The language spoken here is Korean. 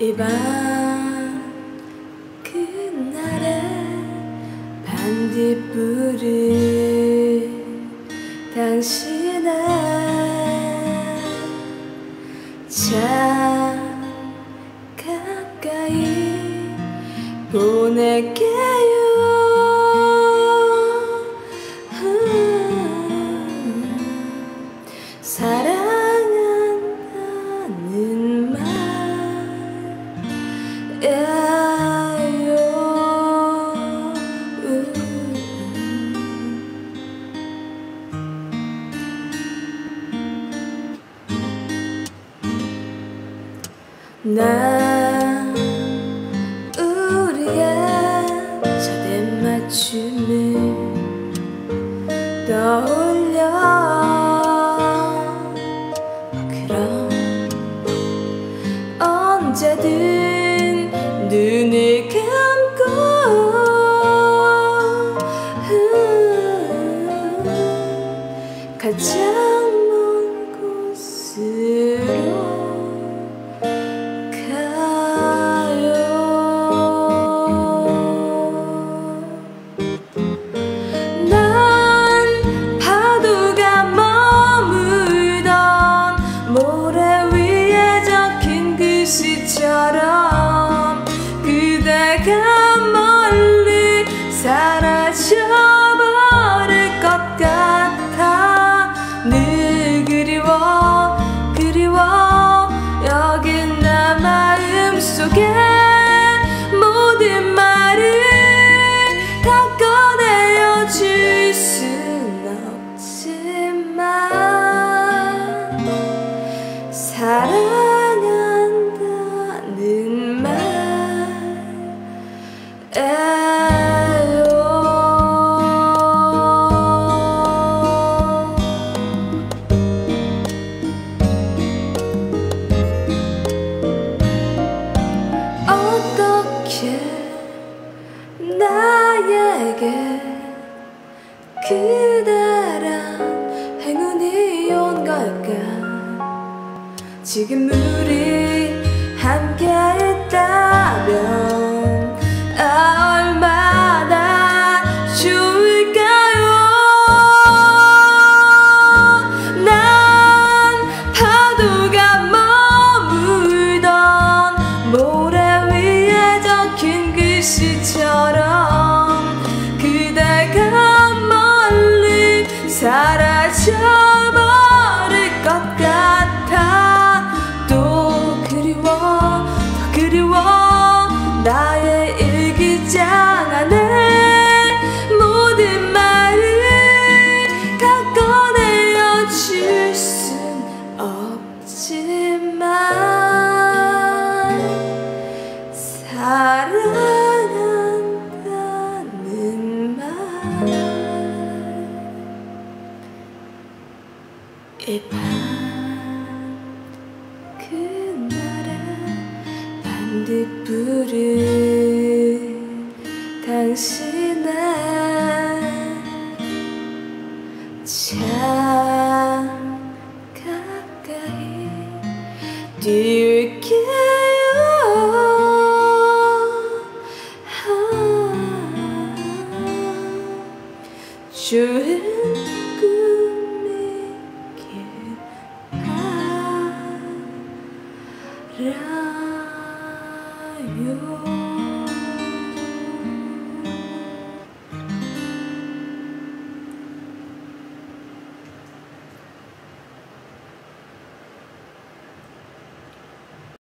이 밤 그날의 반딧불을 당신의 참 가까이 보낼게요. 사랑한다는 말이에요. 난 우리의 차대 맞춤을 떠올려. 그럼 언제든 눈을 감고 가장 먼 곳으로 그대가 멀리 사라져버릴 것 같아. 늘 그리워 여긴 나 마음속에 모든 말을 다 꺼내어 줄 순 없지만 사랑한다는 말 어떻게 나에게 그대란 행운이 온 걸까. 지금 우리 함께 있다면 얼마나 좋을까요. 난 파도가 머물던 모래 위에 적힌 글씨처럼 그대가 멀리 사라져버릴 것 같아. 또 그리워 나의 일기장 안에 모든 말을 다 꺼내어 줄 순 없지만 사랑한다는 말. 이 밤 그날의 반딧불을 당신의 참 가까이 띄울게요. 좋은 꿈이길 바라요.